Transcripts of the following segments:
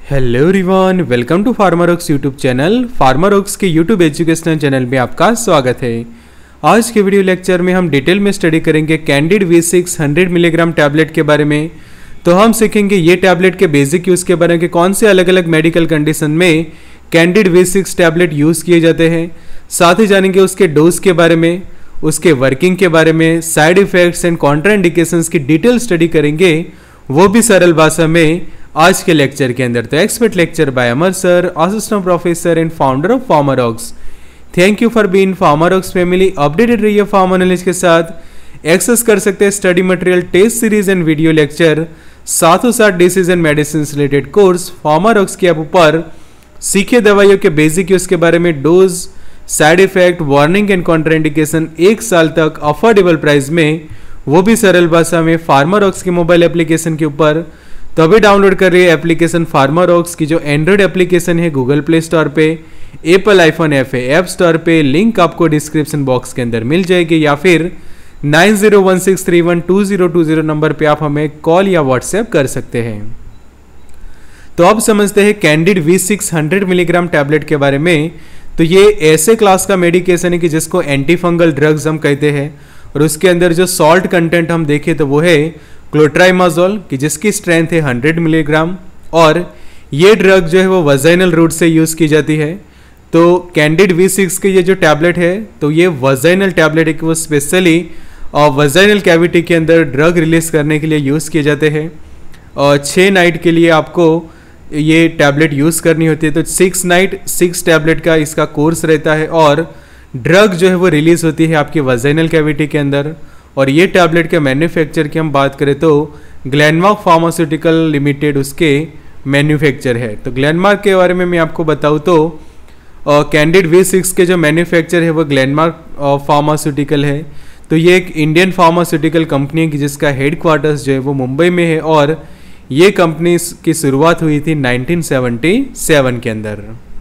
Hello everyone, welcome to Pharmarocks YouTube channel. Pharmarocks के YouTube educational channel में आपका स्वागत है। आज के वीडियो लेक्चर में हम डिटेल में स्टडी करेंगे कैंडिड V6 100 मिलीग्राम टैबलेट के बारे में। तो हम सीखेंगे ये टैबलेट के बेसिक यूज़ के बारे में, कौन से अलग अलग मेडिकल कंडीशन में कैंडिड V6 टैबलेट यूज़ किए जाते हैं। साथ ही जानेंगे उसके डोज के बारे में, उसके वर्किंग के बारे में, साइड इफ़ेक्ट्स एंड कॉन्ट्राइंडिकेशंस की डिटेल स्टडी करेंगे, वो भी सरल भाषा में आज के लेक्चर के अंदर। तो expert lecture by Amar sir, assistant professor and founder of Pharmarocks. Thank you for being Pharmarocks family. Updated रहिए फार्मा नॉलेज के साथ। एक्सेस कर सकते हैं study material, test series and video lecture, साथों साथ disease and medicine related course Pharmarocks के app पर। सीखे दवाइयों के बेसिक यूज के बारे में, dose, side effect, warning and contraindication 1 साल तक अफोर्डेबल प्राइस में, वो भी सरल भाषा में फार्मारोक्स के मोबाइल एप्लीकेशन के ऊपर। तो अभी डाउनलोड कर रही है एप्लीकेशन फार्मारोक्स की, जो एंड्रॉयड एप्लीकेशन है गूगल प्ले स्टोर पे, एप्पल आईफोन ऐप स्टोर पे। लिंक आपको डिस्क्रिप्शन बॉक्स के अंदर मिल जाएगी, या फिर 9016312020 नंबर पे आप हमें कॉल या व्हाट्सएप कर सकते हैं। तो अब समझते हैं कैंडिड V6 100 मिलीग्राम टैबलेट के बारे में। तो ये ऐसे क्लास का मेडिकेशन है कि जिसको एंटी फंगल ड्रग्स हम कहते हैं, और उसके अंदर जो सॉल्ट कंटेंट हम देखें तो वो है क्लोट्राइमाजोल की, जिसकी स्ट्रेंथ है 100 मिलीग्राम। और ये ड्रग जो है वो वजाइनल रूट से यूज़ की जाती है। तो कैंडिड V6 के ये जो टैबलेट है, तो ये वजाइनल टैबलेट है कि वो स्पेशली वजाइनल कैविटी के अंदर ड्रग रिलीज करने के लिए यूज़ किए जाते हैं। और 6 नाइट के लिए आपको ये टैबलेट यूज़ करनी होती है। तो 6 नाइट 6 टैबलेट का इसका कोर्स रहता है, और ड्रग जो है वो रिलीज होती है आपकी वजाइनल कैविटी के अंदर। और ये टैबलेट के मैन्युफैक्चर की हम बात करें तो ग्लेनमार्क फार्मास्यूटिकल लिमिटेड उसके मैन्युफैक्चर है। तो ग्लेनमार्क के बारे में मैं आपको बताऊँ तो कैंडिड V6 के जो मैन्युफैक्चर है वो ग्लेनमार्क फार्मास्यूटिकल है। तो ये एक इंडियन फार्मास्यूटिकल कंपनी है कि जिसका हेडक्वार्टर्स जो है वो मुंबई में है, और ये कंपनी की शुरुआत हुई थी 1977 के अंदर।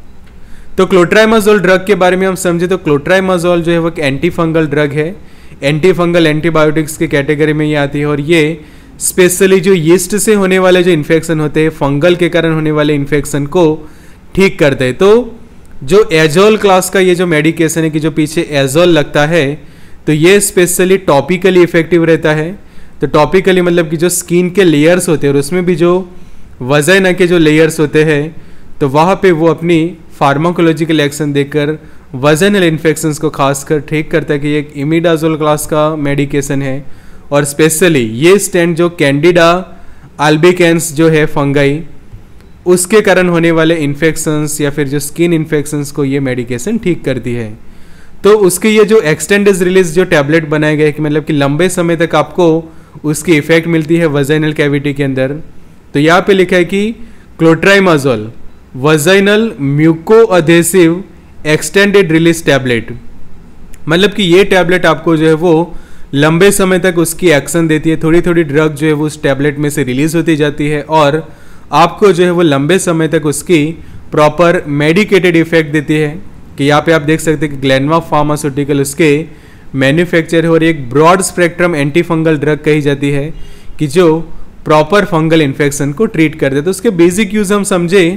तो क्लोट्राइमाजोल ड्रग के बारे में हम समझे तो क्लोट्राइमाजोल जो है वो एंटी फंगल ड्रग है। एंटी फंगल एंटीबायोटिक्स की कैटेगरी में ये आती है, और ये स्पेशली जो यीस्ट से होने वाले जो इन्फेक्शन होते हैं, फंगल के कारण होने वाले इन्फेक्शन को ठीक करते हैं। तो जो एजोल क्लास का ये जो मेडिकेशन है कि जो पीछे एजोल लगता है, तो ये स्पेशली टॉपिकली इफेक्टिव रहता है। तो टॉपिकली मतलब कि जो स्किन के लेयर्स होते हैं, और उसमें भी जो वजाइना के जो लेयर्स होते हैं, तो वहाँ पे वो अपनी फार्माकोलॉजिकल एक्शन देकर वजाइनल इन्फेक्शंस को खासकर ठीक करता है कि ये एक इमिडाजोल क्लास का मेडिकेशन है। और स्पेशली ये स्टैंड जो कैंडिडा अल्बिकेंस जो है फंगाई, उसके कारण होने वाले इन्फेक्शंस या फिर जो स्किन इन्फेक्शंस को ये मेडिकेशन ठीक करती है। तो उसके ये जो एक्सटेंडेड रिलीज जो टैबलेट बनाए गए कि मतलब कि लंबे समय तक आपको उसकी इफेक्ट मिलती है वजाइनल कैविटी के अंदर। तो यहाँ पे लिखा है कि clotrimazole vaginal mucoadhesive extended release tablet, मतलब कि ये टैबलेट आपको जो है वो लंबे समय तक उसकी एक्शन देती है। थोड़ी थोड़ी ड्रग जो है वो उस टैबलेट में से रिलीज होती जाती है, और आपको जो है वो लंबे समय तक उसकी प्रॉपर मेडिकेटेड इफेक्ट देती है। कि यहाँ पे आप देख सकते हैं कि ग्लेनमार्क फार्मास्यूटिकल उसके मैन्युफैक्चर है, और एक broad spectrum anti fungal drug कही जाती है कि जो प्रॉपर फंगल इन्फेक्शन को ट्रीट करते हैं। तो उसके बेसिक यूज हम समझे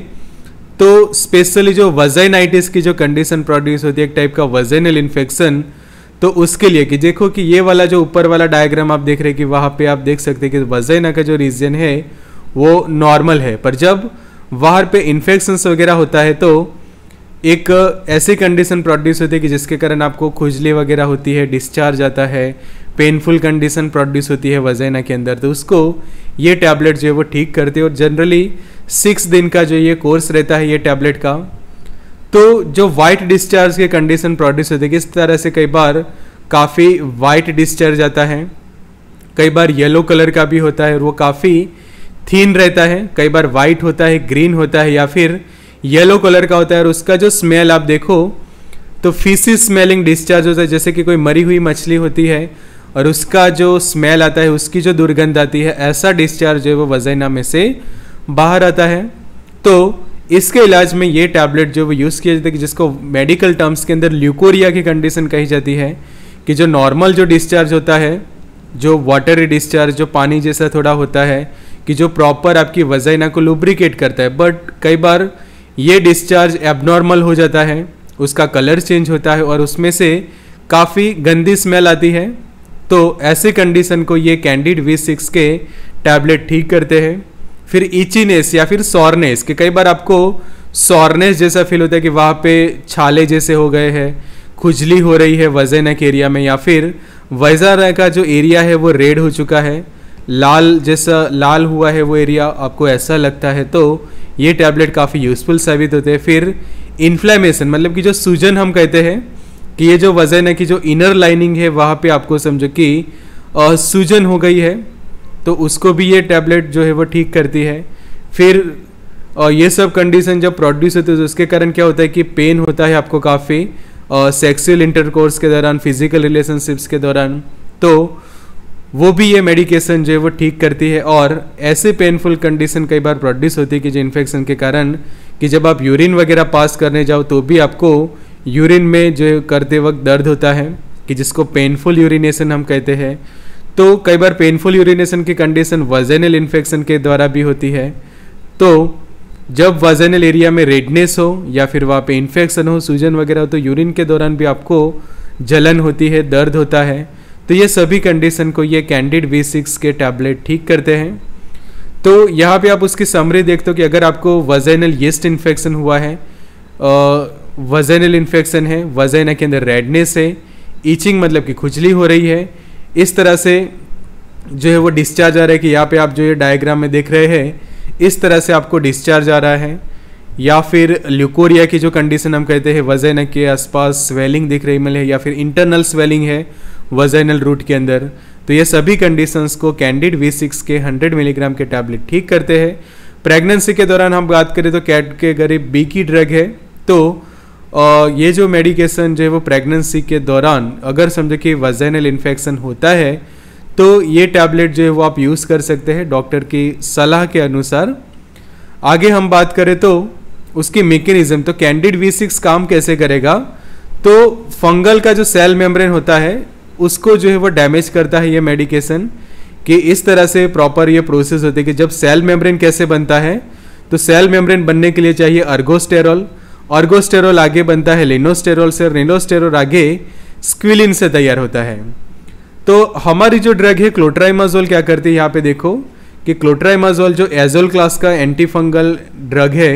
तो स्पेशली जो वजाइनाइटिस की जो कंडीशन प्रोड्यूस होती है, एक टाइप का वजाइनल इन्फेक्शन, तो उसके लिए कि देखो कि ये वाला जो ऊपर वाला डायग्राम आप देख रहे हैं कि वहाँ पे आप देख सकते हैं कि वजाइना का जो रीजन है वो नॉर्मल है, पर जब वहाँ पे इन्फेक्शंस वगैरह होता है तो एक ऐसी कंडीशन प्रोड्यूस होती है कि जिसके कारण आपको खुजली वगैरह होती है, डिस्चार्ज आता है, पेनफुल कंडीशन प्रोड्यूस होती है वजाइना के अंदर। तो उसको ये टैबलेट जो है वो ठीक करती है, और जनरली 6 दिन का जो ये कोर्स रहता है ये टैबलेट का। तो जो वाइट डिस्चार्ज के कंडीशन प्रोड्यूस होती है, किस तरह से कई बार काफ़ी वाइट डिस्चार्ज आता है, कई बार येलो कलर का भी होता है और वो काफ़ी थीन रहता है, कई बार वाइट होता है, ग्रीन होता है, या फिर येलो कलर का होता है। और उसका जो स्मेल आप देखो तो फिशी स्मेलिंग डिस्चार्ज होता है, जैसे कि कोई मरी हुई मछली होती है और उसका जो स्मेल आता है, उसकी जो दुर्गंध आती है, ऐसा डिस्चार्ज जो है वो वजाइना में से बाहर आता है। तो इसके इलाज में ये टैबलेट जो वो यूज़ किया जाता है, जिसको मेडिकल टर्म्स के अंदर ल्यूकोरिया की कंडीशन कही जाती है, कि जो नॉर्मल जो डिस्चार्ज होता है, जो वाटरी डिस्चार्ज जो पानी जैसा थोड़ा होता है, कि जो प्रॉपर आपकी वजाइना को लुब्रिकेट करता है, बट कई बार ये डिस्चार्ज एबनॉर्मल हो जाता है, उसका कलर चेंज होता है और उसमें से काफ़ी गंदी स्मेल आती है। तो ऐसे कंडीशन को ये कैंडिड V6 के टैबलेट ठीक करते हैं। फिर इचीनेस या फिर सॉरनेस, कि कई बार आपको सॉरनेस जैसा फील होता है कि वहाँ पे छाले जैसे हो गए हैं, खुजली हो रही है वजाइना के एरिया में, या फिर वजाइना का जो एरिया है वो रेड हो चुका है, लाल जैसा लाल हुआ है वो एरिया, आपको ऐसा लगता है, तो ये टैबलेट काफ़ी यूज़फुल साबित होते हैं। फिर इन्फ्लेमेशन, मतलब कि जो सूजन हम कहते हैं कि ये जो वजाइना की जो इनर लाइनिंग है वहाँ पे आपको समझो कि सूजन हो गई है, तो उसको भी ये टैबलेट जो है वो ठीक करती है। फिर ये सब कंडीशन जब प्रोड्यूस होते हैं तो उसके कारण क्या होता है कि पेन होता है आपको काफ़ी सेक्सुअल इंटरकोर्स के दौरान, फिजिकल रिलेशनशिप्स के दौरान, तो वो भी ये मेडिकेशन जो है वो ठीक करती है। और ऐसे पेनफुल कंडीशन कई बार प्रोड्यूस होती है कि जो इन्फेक्शन के कारण कि जब आप यूरिन वगैरह पास करने जाओ तो भी आपको यूरिन में जो करते वक्त दर्द होता है, कि जिसको पेनफुल यूरिनेशन हम कहते हैं। तो कई बार पेनफुल यूरिनेशन की कंडीशन वजाइनल इन्फेक्शन के द्वारा भी होती है। तो जब वजाइनल एरिया में रेडनेस हो या फिर वहाँ पे इन्फेक्शन हो, सूजन वगैरह हो, तो यूरिन के दौरान भी आपको जलन होती है, दर्द होता है। तो ये सभी कंडीशन को ये कैंडिड V6 के टैबलेट ठीक करते हैं। तो यहाँ पे आप उसकी समरी देखते हो कि अगर आपको वजाइनल यीस्ट इन्फेक्शन हुआ है, वजाइनल इन्फेक्शन है, वजाइना के अंदर रेडनेस है, ईचिंग मतलब कि खुजली हो रही है, इस तरह से जो है वो डिस्चार्ज आ रहा है, कि यहाँ पे आप जो ये डायग्राम में देख रहे हैं इस तरह से आपको डिस्चार्ज आ रहा है, या फिर ल्यूकोरिया की जो कंडीशन हम कहते हैं, वजाइना के आसपास स्वेलिंग दिख रही है, या फिर इंटरनल स्वेलिंग है वजाइनल रूट के अंदर, तो ये सभी कंडीशंस को कैंडिड V6 के 100 मिलीग्राम के टैबलेट ठीक करते हैं। प्रेगनेंसी के दौरान हम बात करें तो कैटेगरी B की ड्रग है, तो ये जो मेडिकेशन जो है वो प्रेगनेंसी के दौरान अगर समझे कि वजाइनल इन्फेक्शन होता है तो ये टैबलेट जो है वो आप यूज़ कर सकते हैं डॉक्टर की सलाह के अनुसार। आगे हम बात करें तो उसकी मैकेनिज्म, तो कैंडिड V6 काम कैसे करेगा, तो फंगल का जो सेल मेम्ब्रेन होता है उसको जो है वो डैमेज करता है ये मेडिकेशन, कि इस तरह से प्रॉपर ये प्रोसेस होती है कि जब सेल मेम्ब्रेन कैसे बनता है, तो सेल मेम्ब्रेन बनने के लिए चाहिए अर्गोस्टेरॉल, अर्गोस्टेरॉल आगे बनता है लिनोस्टेरॉल से, लिनोस्टेरॉल आगे स्क्विलिन से तैयार होता है। तो हमारी जो ड्रग है क्लोट्राइमाजोल क्या करती है, यहाँ पे देखो कि क्लोट्राइमाजोल जो एजोल क्लास का एंटी फंगल ड्रग है,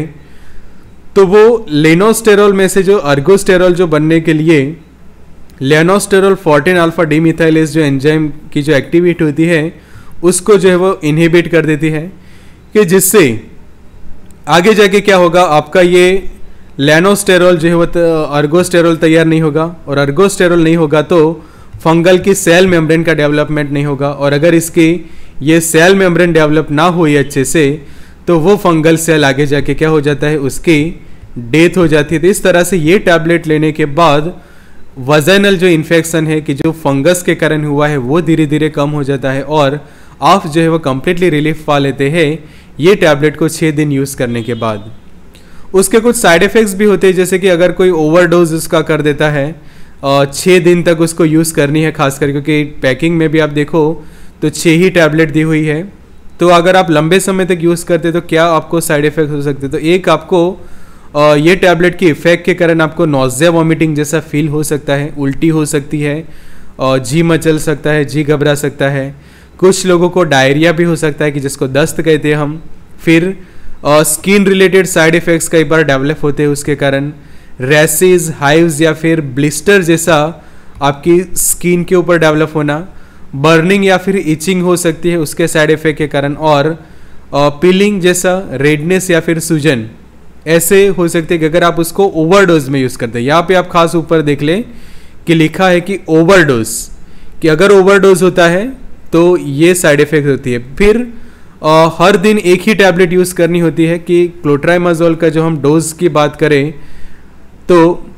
तो वो लिनोस्टेरॉल में से जो अर्गोस्टेरॉल जो बनने के लिए लेनोस्टेरॉल 14 अल्फा डीमिथाइलेज जो एंजाइम की जो एक्टिविटी होती है उसको जो है वो इनहिबिट कर देती है, कि जिससे आगे जाके क्या होगा, आपका ये लेनोस्टेरॉल जो है वो अर्गोस्टेरॉल तैयार नहीं होगा, और अर्गोस्टेरॉल नहीं होगा तो फंगल की सेल मेम्ब्रेन का डेवलपमेंट नहीं होगा, और अगर इसकी ये सेल मेम्ब्रेन डेवलप ना हुई अच्छे से तो वो फंगल सेल आगे जाके क्या हो जाता है, उसकी डेथ हो जाती है। तो इस तरह से ये टैबलेट लेने के बाद वजाइनल जो इन्फेक्शन है कि जो फंगस के कारण हुआ है वो धीरे धीरे कम हो जाता है, और आप जो है वो कम्प्लीटली रिलीफ पा लेते हैं ये टैबलेट को 6 दिन यूज़ करने के बाद। उसके कुछ साइड इफ़ेक्ट्स भी होते हैं, जैसे कि अगर कोई ओवरडोज उसका कर देता है 6 दिन तक उसको यूज़ करनी है, खासकर क्योंकि पैकिंग में भी आप देखो तो 6 ही टैबलेट दी हुई है। तो अगर आप लंबे समय तक यूज़ करते तो क्या आपको साइड इफ़ेक्ट हो सकते, तो एक आपको ये टैबलेट की इफ़ेक्ट के कारण आपको नॉज़िया वॉमिटिंग जैसा फील हो सकता है, उल्टी हो सकती है, जी मचल सकता है, जी घबरा सकता है, कुछ लोगों को डायरिया भी हो सकता है कि जिसको दस्त कहते हैं हम। फिर स्किन रिलेटेड साइड इफ़ेक्ट्स कई बार डेवलप होते हैं उसके कारण, रैसेस, हाइव्स या फिर ब्लिस्टर जैसा आपकी स्किन के ऊपर डेवलप होना, बर्निंग या फिर इचिंग हो सकती है उसके साइड इफ़ेक्ट के कारण, और पीलिंग जैसा रेडनेस या फिर सूजन ऐसे हो सकते हैं कि अगर आप उसको ओवरडोज में यूज़ करते हैं। यहाँ पे आप खास ऊपर देख लें कि लिखा है कि ओवरडोज, कि अगर ओवरडोज होता है तो ये साइड इफ़ेक्ट होती है। फिर हर दिन एक ही टैबलेट यूज़ करनी होती है, कि क्लोट्राइमाजोल का जो हम डोज की बात करें तो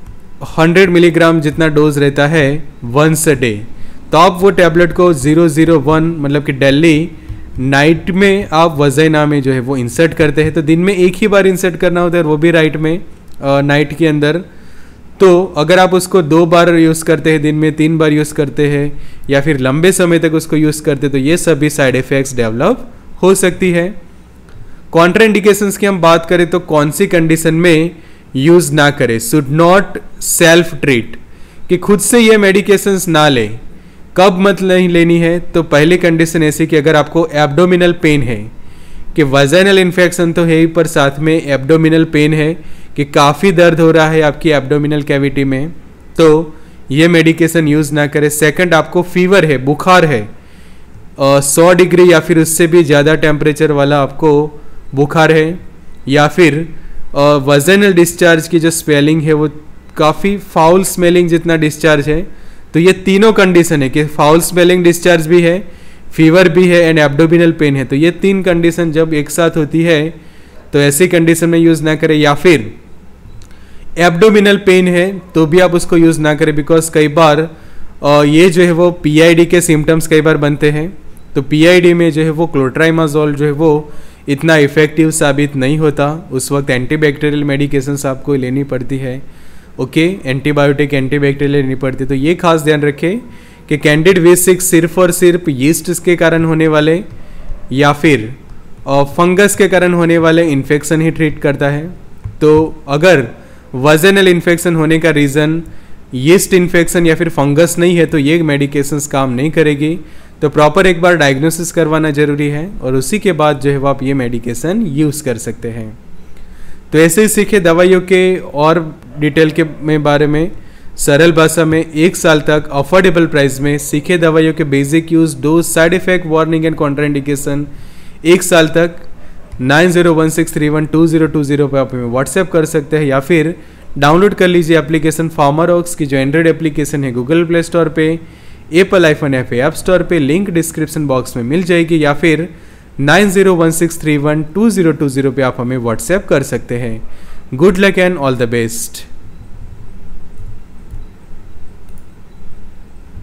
100 मिलीग्राम जितना डोज रहता है वंस अ डे, तो आप वो टैबलेट को 001 मतलब कि डेली नाइट में आप वजाइना में जो है वो इंसर्ट करते हैं। तो दिन में एक ही बार इंसर्ट करना होता है, वो भी राइट में नाइट के अंदर। तो अगर आप उसको 2 बार यूज़ करते हैं, दिन में 3 बार यूज़ करते हैं, या फिर लंबे समय तक उसको यूज़ करते हैं, तो ये सभी साइड इफ़ेक्ट्स डेवलप हो सकती है। कॉन्ट्राइंडिकेशंस की हम बात करें तो कौन सी कंडीशन में यूज ना करें, शुड नॉट सेल्फ ट्रीट, कि खुद से ये मेडिकेशंस ना ले। कब मत नहीं लेनी है, तो पहली कंडीशन ऐसी कि अगर आपको एब्डोमिनल पेन है, कि वजाइनल इन्फेक्शन तो है ही पर साथ में एब्डोमिनल पेन है, कि काफ़ी दर्द हो रहा है आपकी एब्डोमिनल कैविटी में, तो ये मेडिकेशन यूज़ ना करें। सेकंड, आपको फीवर है, बुखार है, 100 डिग्री या फिर उससे भी ज़्यादा टेम्परेचर वाला आपको बुखार है, या फिर वजाइनल डिस्चार्ज की जो स्पेलिंग है वो काफ़ी फाउल स्मेलिंग जितना डिस्चार्ज है। तो ये तीनों कंडीशन है कि फाउल स्मेलिंग डिस्चार्ज भी है, फीवर भी है एंड एब्डोमिनल पेन है। तो ये 3 कंडीशन जब एक साथ होती है तो ऐसी कंडीशन में यूज़ ना करें। या फिर एब्डोमिनल पेन है तो भी आप उसको यूज़ ना करें, बिकॉज कई बार ये जो है वो पीआईडी के सिम्टम्स कई बार बनते हैं। तो पीआईडी में जो है वो क्लोट्राइमाजोल जो है वो इतना इफेक्टिव साबित नहीं होता, उस वक्त एंटीबैक्टीरियल मेडिकेशंस आपको लेनी पड़ती है। ओके, एंटीबायोटिक एंटीबैक्टीरियल लेनी पड़ती है। तो ये खास ध्यान रखें कि कैंडिड V6 सिर्फ और सिर्फ यीस्ट के कारण होने वाले या फिर फंगस के कारण होने वाले इन्फेक्शन ही ट्रीट करता है। तो अगर वजाइनल इन्फेक्शन होने का रीज़न यीस्ट इन्फेक्शन या फिर फंगस नहीं है तो ये मेडिकेशंस काम नहीं करेगी। तो प्रॉपर एक बार डायग्नोसिस करवाना जरूरी है और उसी के बाद जो है वो आप ये मेडिकेशन यूज़ कर सकते हैं। तो ऐसे ही सीखे दवाइयों के और डिटेल के में बारे में सरल भाषा में 1 साल तक अफोर्डेबल प्राइस में सीखे दवाइयों के basic use, dose, side effect, warning and contraindication 1 साल तक 9016312020 पर आप हमें व्हाट्सएप कर सकते हैं या फिर डाउनलोड कर लीजिए एप्लीकेशन फार्मारॉक्स की जो एंड्रॉइड एप्लीकेशन है गूगल प्ले स्टोर पे, एप्पल आईफोन ऐप स्टोर पे, लिंक डिस्क्रिप्शन बॉक्स में मिल जाएगी, या फिर 9016312020 पे आप हमें व्हाट्सएप कर सकते हैं। Good luck and all the best.